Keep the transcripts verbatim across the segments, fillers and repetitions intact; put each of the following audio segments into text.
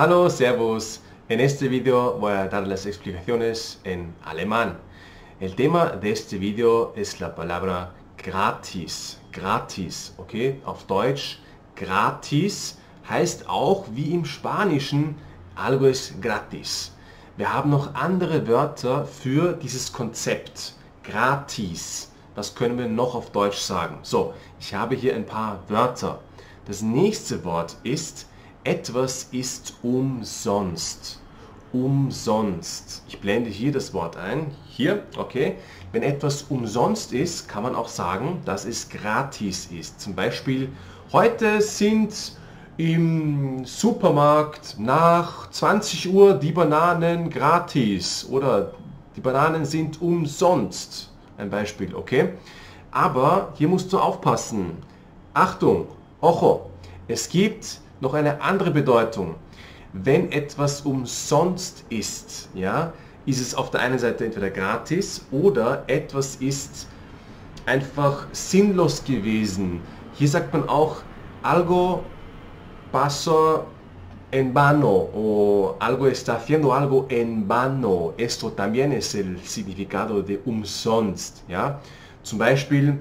Hallo, Servus. En este video voy a dar las explicaciones en alemán. El tema de este video es la palabra gratis. Gratis, okay? Auf Deutsch gratis heißt auch wie im Spanischen algo es gratis. Wir haben noch andere Wörter für dieses Konzept. Gratis. Was können wir noch auf Deutsch sagen? So, ich habe hier ein paar Wörter. Das nächste Wort ist etwas ist umsonst. Umsonst. Ich blende hier das Wort ein. Hier, okay. Wenn etwas umsonst ist, kann man auch sagen, dass es gratis ist. Zum Beispiel, heute sind im Supermarkt nach zwanzig Uhr die Bananen gratis. Oder die Bananen sind umsonst. Ein Beispiel, okay. Aber hier musst du aufpassen. Achtung, ojo. Es gibt noch eine andere Bedeutung. Wenn etwas umsonst ist, ja, ist es auf der einen Seite entweder gratis oder etwas ist einfach sinnlos gewesen. Hier sagt man auch algo pasó en vano o algo está haciendo algo en vano. Esto también es el significado de umsonst. Ja? Zum Beispiel,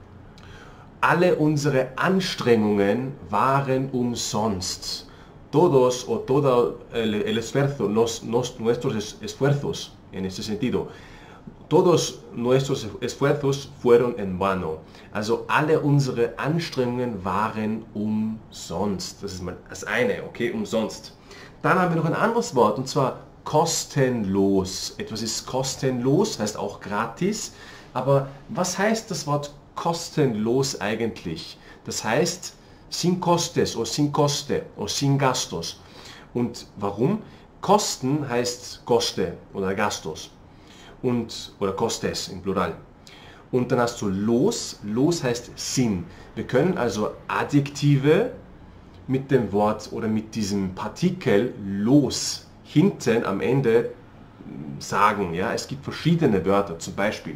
alle unsere Anstrengungen waren umsonst. Todos o todo el, el esfuerzo, los, los, nuestros esfuerzos en este sentido, todos nuestros esfuerzos fueron en vano. Also alle unsere Anstrengungen waren umsonst. Das ist mal das eine, okay, umsonst. Dann haben wir noch ein anderes Wort und zwar kostenlos. Etwas ist kostenlos, heißt auch gratis. Aber was heißt das Wort kostenlos eigentlich? Das heißt sin costes o sin coste o sin gastos. Und warum? Kosten heißt coste oder gastos und oder costes im Plural. Und dann hast du los. Los heißt sin. Wir können also Adjektive mit dem Wort oder mit diesem Partikel los hinten am Ende sagen. Ja, es gibt verschiedene Wörter. Zum Beispiel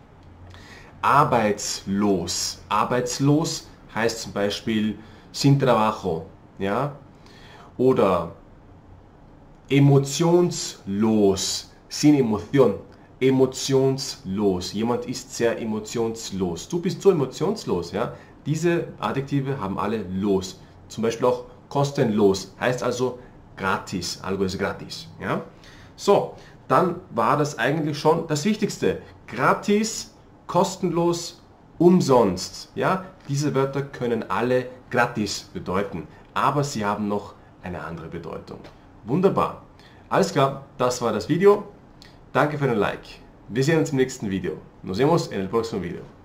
arbeitslos. Arbeitslos heißt zum Beispiel sin trabajo, ja, oder emotionslos, sin emoción, emotionslos. Jemand ist sehr emotionslos. Du bist so emotionslos, ja. Diese Adjektive haben alle los. Zum Beispiel auch kostenlos, heißt also gratis, algo es gratis, ja. So, dann war das eigentlich schon das Wichtigste. Gratis, kostenlos, umsonst. Ja, diese Wörter können alle gratis bedeuten, aber sie haben noch eine andere Bedeutung. Wunderbar. Alles klar, das war das Video. Danke für den Like. Wir sehen uns im nächsten Video. Nos vemos en el próximo video.